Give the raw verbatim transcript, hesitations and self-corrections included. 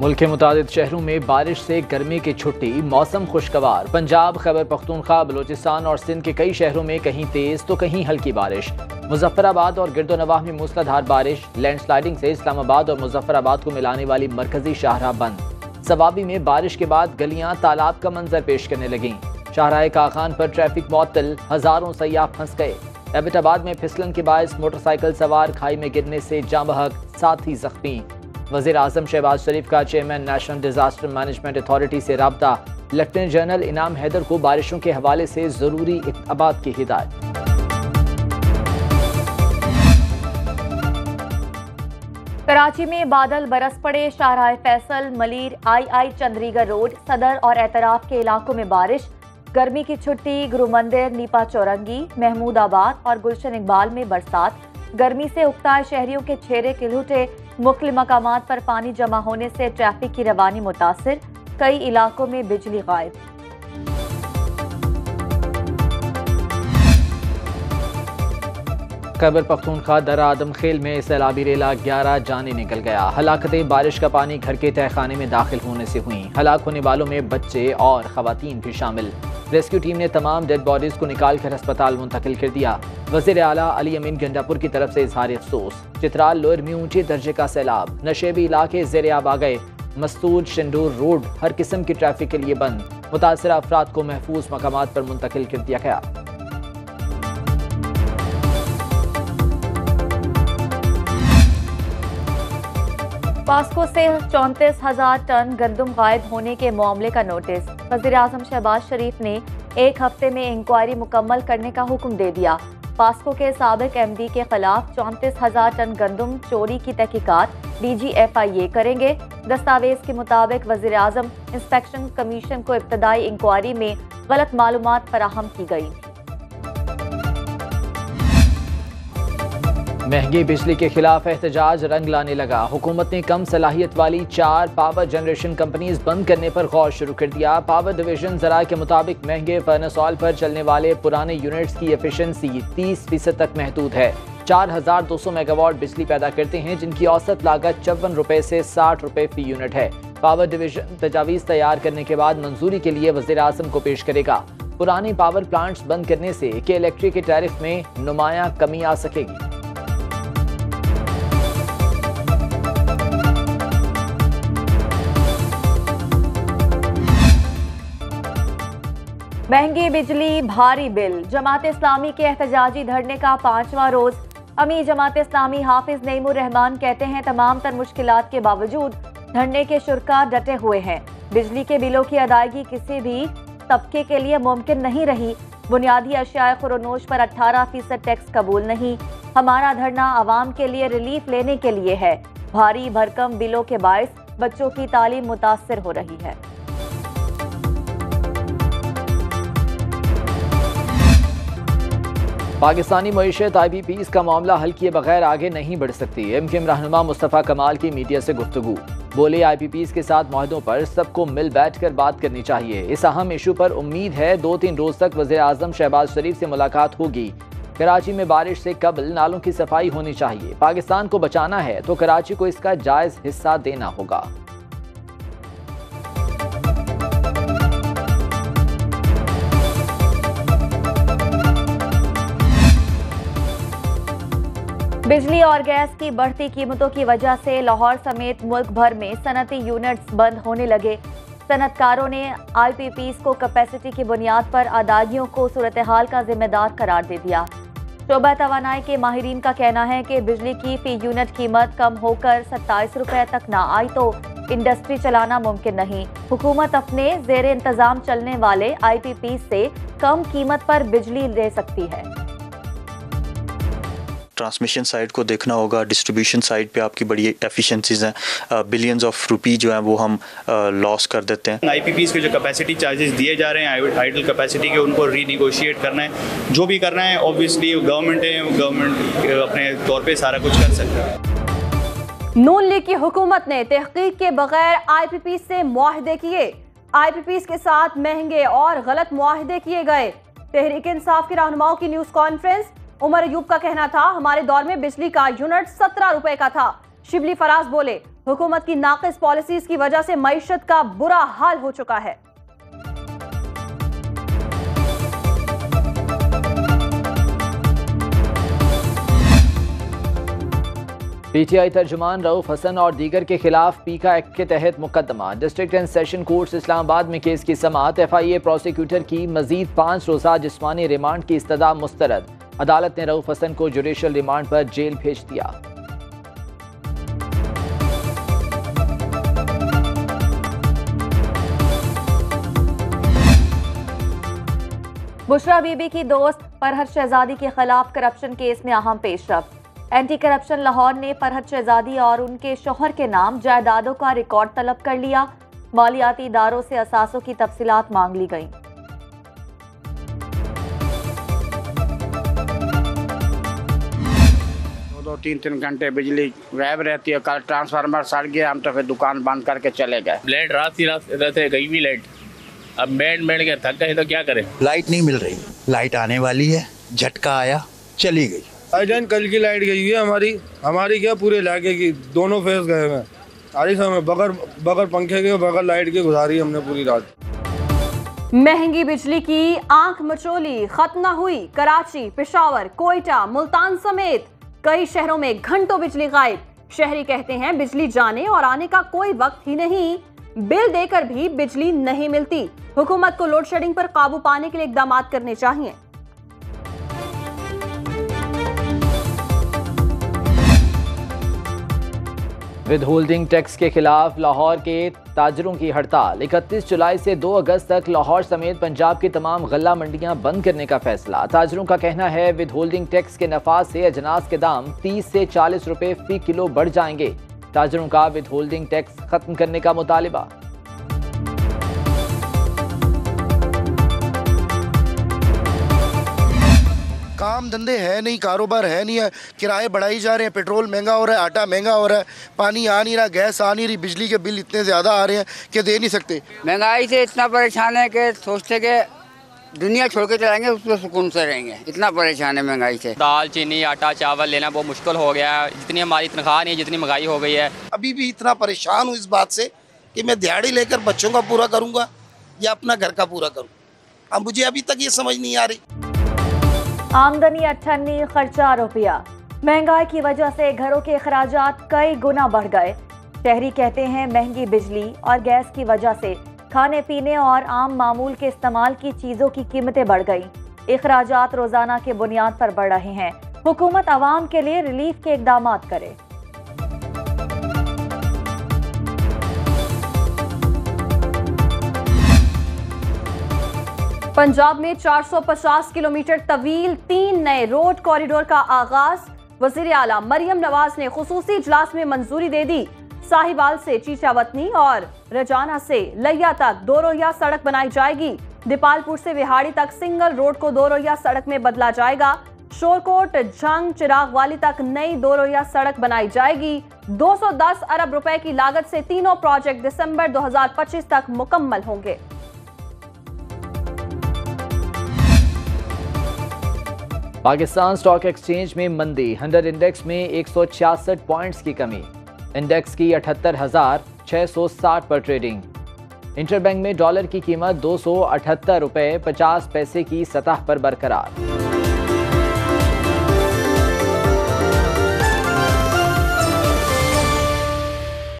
मुल्क के मुतादिद शहरों में बारिश से गर्मी की छुट्टी, मौसम खुशगवार। पंजाब, खैबर पख्तूनख्वा, बलूचिस्तान और सिंध के कई शहरों में कहीं तेज तो कहीं हल्की बारिश। मुजफ्फराबाद और गिरदोनवाह में मूसलाधार बारिश। लैंडस्लाइडिंग से इस्लामाबाद और मुजफ्फराबाद को मिलाने वाली मरकजी शाहराह बंद। सवाबी में बारिश के बाद गलियां तालाब का मंजर पेश करने लगीं। शाहराह काखान पर ट्रैफिक मुअत्तल, हजारों सयाह फंस गए। एबटाबाद में फिसलन के बायस मोटरसाइकिल सवार खाई में गिरने से जाँ बहक, साथी जख्मी। वज़ीर आज़म शहबाज शरीफ का chairman national disaster management authority से राब्ता। लेफ्टिनेंट जनरल इनाम हैदर को बारिशों के हवाले से जरूरी इक़दामात की हिदायत। कराची में बादल बरस पड़े। Shahrah Faisal, Malir, I I Chundrigar road, Saddar और एतराफ के इलाकों में बारिश। गर्मी की छुट्टी। गुरु मंदिर, नीपा चौरंगी, महमूदाबाद और गुलशन इकबाल में बरसात। गर्मी से उकताए शहरियों के चेहरे खिलुटे। मुख्तलिफ मकामात पर पानी जमा होने से ट्रैफिक की रवानी मुतासिर। कई इलाकों में बिजली गायब। खैबर पख्तूनख्वा दरा आदमखेल में सैलाबी रेला ग्यारह जाने निकल गया। हलाकतें बारिश का पानी घर के तहखाने में दाखिल होने से हुई। हलाक होने वालों में बच्चे और खवातीन भी शामिल। रेस्क्यू टीम ने तमाम डेड बॉडीज को निकाल कर अस्पताल मुंतकिल कर दिया। वज़ीर आला अली अमीन गंडापुर की तरफ से इजहार अफसोस। चित्राल लोअर में ऊंचे दर्जे का सैलाब। नशेबी इलाके ज़ेरे आब आ गए। मस्तूर शंडूर रोड हर किस्म की ट्रैफिक के लिए बंद। मुतासरा अफराद को महफूज मकामात पर मुंतकिल कर दिया गया। पास्को से चौंतीस हजार टन गंदम गायब होने के मामले का नोटिस। वज़ीर आज़म शहबाज शरीफ ने एक हफ्ते में इंक्वायरी मुकम्मल करने का हुक्म दे दिया। पास्को के साबिक एम डी के खिलाफ चौंतीस हजार टन गंदम चोरी की तहकीकात डी जी एफ आई ए करेंगे। दस्तावेज के मुताबिक वज़ीर आज़म इंस्पेक्शन कमीशन को इब्तदाई इंक्वायरी में गलत मालूमात फराहम की गई। महंगी बिजली के खिलाफ एहतजाज रंग लाने लगा। हुकूमत ने कम सलाहियत वाली चार पावर जनरेशन कंपनीज बंद करने पर गौर शुरू कर दिया। पावर डिवीजन जरा के मुताबिक महंगे फर्नेस ऑयल पर चलने वाले पुराने यूनिट्स की एफिशिएंसी तीस फीसद तक महदूद है। चार हजार दो सौ मेगावाट बिजली पैदा करते हैं, जिनकी औसत लागत चौवन रुपए से साठ रुपए फी यूनिट है। पावर डिवीजन तजावीज तैयार करने के बाद मंजूरी के लिए वज़ीर आज़म को पेश करेगा। पुराने पावर प्लांट्स बंद करने से के इलेक्ट्रिक के टैरिफ में नुमाया कमी आ सकेगी। महंगी बिजली, भारी बिल। जमात इस्लामी के एहतजाजी धरने का पांचवा रोज। अमीर जमात इस्लामी हाफिज नईमुर रहमान कहते हैं तमाम तर मुश्किलात के बावजूद धरने के शुरका डटे हुए हैं। बिजली के बिलों की अदायगी किसी भी तबके के लिए मुमकिन नहीं रही। बुनियादी अशिया खुरोनोश पर अठारह फीसद टैक्स कबूल नहीं। हमारा धरना आवाम के लिए रिलीफ लेने के लिए है। भारी भरकम बिलों के बायस बच्चों की तालीम मुतासर हो रही है। पाकिस्तानी मईशत आई बी पीज़ का मामला हल किए बगैर आगे नहीं बढ़ सकती। एम क्यू एम रहनुमा मुस्तफ़ा कमाल की मीडिया से गुफ्तगू। बोले आई बी पीज़ के साथ माहदों पर सबको मिल बैठ कर बात करनी चाहिए। इस अहम इशू पर उम्मीद है दो तीन रोज तक वज़ीर आज़म शहबाज शरीफ से मुलाकात होगी। कराची में बारिश से कबल नालों की सफाई होनी चाहिए। पाकिस्तान को बचाना है तो कराची को इसका जायज हिस्सा देना होगा। बिजली और गैस की बढ़ती कीमतों की वजह से लाहौर समेत मुल्क भर में सनती यूनिट्स बंद होने लगे। सनतकारों ने आई पी पीज़ को कैपेसिटी की बुनियाद पर अदायगियों को सूरत हाल का जिम्मेदार करार दे दिया। शोबा तवानाई के माहिरीन का कहना है कि बिजली की फी यूनिट कीमत कम होकर सत्ताईस रुपए तक ना आई तो इंडस्ट्री चलाना मुमकिन नहीं। हुकूमत अपने जेर इंतजाम चलने वाले आई पी पीज़ से कम कीमत पर बिजली ले सकती है। ट्रांसमिशन साइड को देखना होगा, डिस्ट्रीब्यूशन साइड पे आपकी बड़ी एफिशिएंसीज हैं। बिलियंस ऑफ रुपी जो हैं वो हम लॉस कर देते हैं। आईपीपीज़ के जो कैपेसिटी चार्जेस दिए जा रहे हैं आइडल कैपेसिटी के, उनको रीनिगोशिएट करना है। जो भी करना है ऑब्वियसली गवर्नमेंट है, गवर्नमेंट अपने तौर पे सारा कुछ कर सकता है। नून लीग की हुकूमत ने तहकीक के बगैर आईपीपीज़ से मुआहदे किए। आईपीपीज़ के साथ महंगे और गलत मुआहदे किए गए। तहरीक इंसाफ के रहनुमाओं की न्यूज़ कॉन्फ्रेंस। उमर अयूब का कहना था हमारे दौर में बिजली का यूनिट सत्रह रुपए का था। शिबली फराज बोले हुकूमत की नाक़िस पॉलिसीज की वजह से मईशत का बुरा हाल हो चुका है। पीटीआई तर्जुमान रऊफ हसन और दीगर के खिलाफ पीका एक्ट के तहत मुकदमा। District and session courts Islamabad में केस की समाअत। एफ आई ए प्रोसिक्यूटर की मजीद पाँच रोज़ा जिस्मानी रिमांड की इस्तदा मुस्तरद। अदालत ने रऊफ हसन को जुडिशल रिमांड पर जेल भेज दिया। बुशरा बीबी की दोस्त फरहत शहजादी के खिलाफ करप्शन केस में अहम पेशरफ्त। एंटी करप्शन लाहौर ने फरहत शहजादी और उनके शौहर के नाम जायदादों का रिकॉर्ड तलब कर लिया। मालियाती इदारों से असासों की तफसीलात मांग ली गई। दो दो तीन तीन घंटे बिजली गायब रहती है। कल ट्रांसफार्मर सड़ गया, हम तो फिर दुकान बंद करके चले गए। लाइट रात ही रात रहते गई भी लाइट, अब बैठ बैठ के थक गए तो क्या करें। लाइट नहीं मिल रही, लाइट आने वाली है, झटका आया चली गई। भाईजान कल की लाइट गई है हमारी हमारी क्या पूरे इलाके की, दोनों फेस गए हैं। सारी समय बगैर बगैर पंखे के बगैर लाइट के गुजारी हमने पूरी रात। महंगी बिजली की आंख मचोली, खत्म न हुई। कराची, पेशावर, कोयटा, मुल्तान समेत कई शहरों में घंटों बिजली गायब। शहरी कहते हैं बिजली जाने और आने का कोई वक्त ही नहीं। बिल देकर भी बिजली नहीं मिलती। हुकूमत को लोड शेडिंग पर काबू पाने के लिए इकदाम करने चाहिए। विद होल्डिंग टैक्स के खिलाफ लाहौर के ताजरों की हड़ताल। इकतीस जुलाई से दो अगस्त तक लाहौर समेत पंजाब की तमाम गल्ला मंडियां बंद करने का फैसला। ताजरों का कहना है विद होल्डिंग टैक्स के नफाज से अजनास के दाम तीस से चालीस रुपए फी किलो बढ़ जाएंगे। ताजरों का विद होल्डिंग टैक्स खत्म करने का मुतालिबा। काम धंधे है नहीं, कारोबार है नहीं है, किराए बढ़ाई जा रहे हैं, पेट्रोल महंगा हो रहा है, आटा महंगा हो रहा है, पानी आ नहीं रहा, गैस आ नहीं रही, बिजली के बिल इतने ज़्यादा आ रहे हैं कि दे नहीं सकते। महंगाई से इतना परेशान है कि सोचते कि दुनिया छोड़ के चलाएंगे उसको सुकून से रहेंगे। इतना परेशान है महंगाई से। दाल, चीनी, आटा, चावल लेना बहुत मुश्किल हो गया है। जितनी हमारी तनख्वाह नहीं, जितनी महंगाई हो गई है। अभी भी इतना परेशान हूँ इस बात से कि मैं दिहाड़ी लेकर बच्चों का पूरा करूँगा या अपना घर का पूरा करूँ। अब मुझे अभी तक ये समझ नहीं आ रही। आमदनी अठन्नी, खर्चा रुपया। महंगाई की वजह से घरों के अखराजात कई गुना बढ़ गए। शहरी कहते हैं महंगी बिजली और गैस की वजह से खाने पीने और आम मामूल के इस्तेमाल की चीज़ों की कीमतें बढ़ गई। अखराजात रोज़ाना के बुनियाद पर बढ़ रहे हैं। हुकूमत आवाम के लिए रिलीफ के इकदाम करे। पंजाब में चार सौ पचास किलोमीटर तवील तीन नए रोड कॉरिडोर का आगाज। वज़ीर आला मरियम नवाज ने खुसूसी इजलास में मंजूरी दे दी। साहिवाल से चीचावतनी और रजाना से लैया तक दो रोहिया सड़क बनाई जाएगी। दीपालपुर से विहाड़ी तक सिंगल रोड को दो रोहिया सड़क में बदला जाएगा। शोरकोट झंग चिराग वाली तक नई दो रोहिया सड़क बनाई जाएगी। दो सौ दस अरब रुपए की लागत से तीनों प्रोजेक्ट दिसंबर दो हजार पच्चीस तक मुकम्मल होंगे। पाकिस्तान स्टॉक एक्सचेंज में मंदी। हंड्रेड इंडेक्स में एक सौ छियासठ पॉइंट्स की कमी। इंडेक्स की अठहत्तर हजार छः सौ साठ पर ट्रेडिंग। इंटरबैंक में डॉलर की कीमत दो सौ अठहत्तर रुपये पचास पैसे की सतह पर बरकरार।